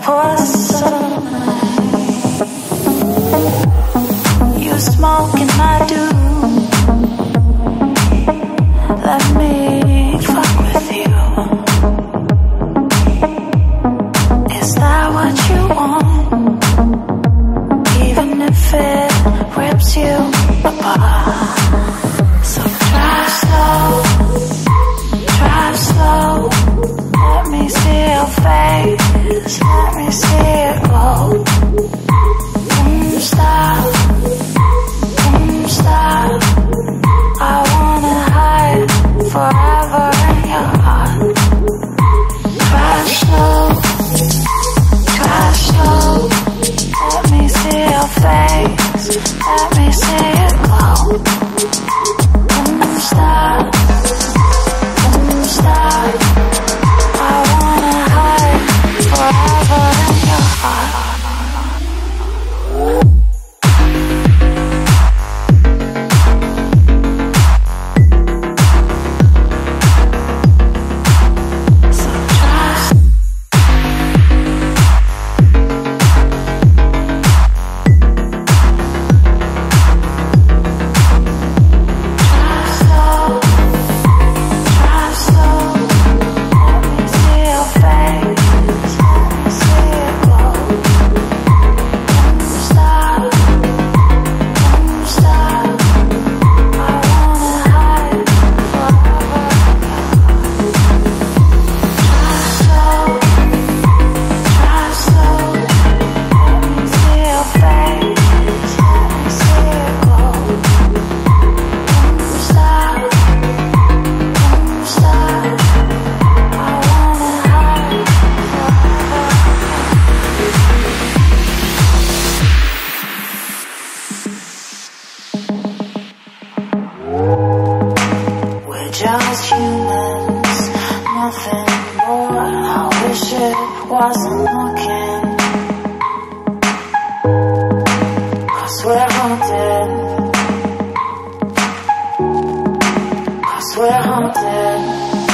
for the sunlight. You smoke and I do. Let me fuck with you. Is that what you want? Even if it rips you apart. So drive slow, drive slow. Let me see your face, let me see it go. Stop, stop. I wanna hide forever in your heart. Drive slow, drive slow. Let me see your face, let me see it glow. Stop, stop. I wanna hide forever in your heart. Just humans, nothing more. I wish it wasn't looking. 'Cause we're haunted. 'Cause we're haunted.